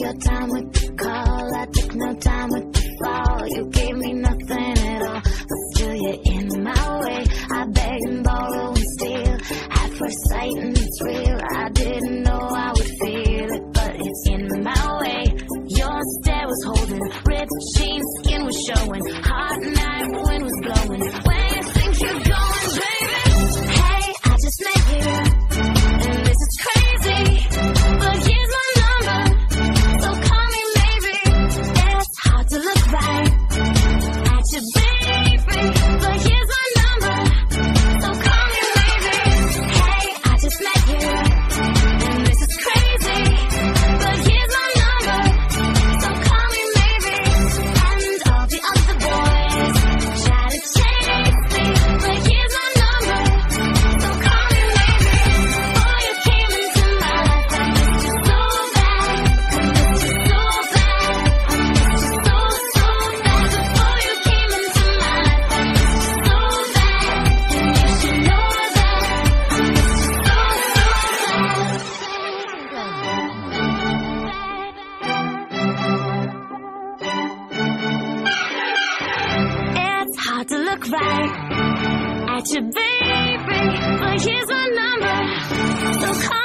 your time with the call, I took no time with the fall. You gave me nothing at all, but still you're in my way. I beg and borrow and steal at first sight, and it's real. I didn't know I would feel it, but it's in my way. Your stare was holding, ripped jeans, skin was showing, hot night, wind was blowing. Where you think you're going, baby? Hey, I just met you, and this is crazy, but here's my number, so call me maybe. It's hard to look right at you, baby, but here's my number, so call me maybe. Hey, I just met you, and this is crazy, but here's my number, so call me maybe. And all the other boys try to chase me, but here's my number, so call me maybe. Before you came into my life, I missed you so bad, I missed you so bad, I missed you so, so bad. Before you came into my life, I missed you so bad, and you should know that I missed you so, so bad. It's hard to look right at you, baby, but here's my number, so call